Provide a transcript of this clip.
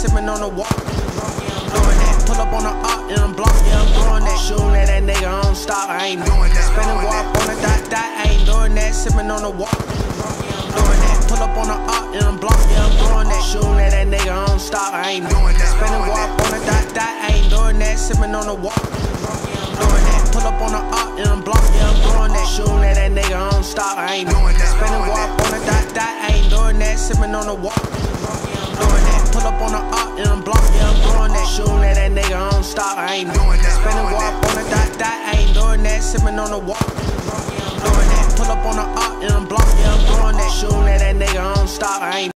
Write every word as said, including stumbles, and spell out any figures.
sippin' on the wall. Doing that. Pull up on the op and I'm blocked, yeah, I'm doing that. Shooting at that nigga, I don't stop, I ain't doing that. Spinning guap on the dot dot, I ain't doing that. Sippin' on the wall. Doing that. Pull up on the op and I'm blocked, yeah, I'm doing that. Shooting at that nigga, I don't stop, I ain't doing that. Spinning guap on the dot dot, I ain't doing that. Sippin' on the wall. Doing that. Pull up on the op and I'm blocked, yeah, I'm doing that. Shooting at that nigga, I don't stop, I ain't doing that. Spinning guap on the dot dot, I ain't doing that. Sippin' on the wall. Doing that. Pull up on the op and I'm blocked, yeah, I'm doing that. Shooting at that nigga, I don't stop, I ain't doing that. Spinning guap on the dot dot, I ain't doing that. Sippin' on the wall. Doing that. Pull up on the op and I'm blocked, yeah, I'm doing that. Shooting at that nigga, I don't stop, I ain't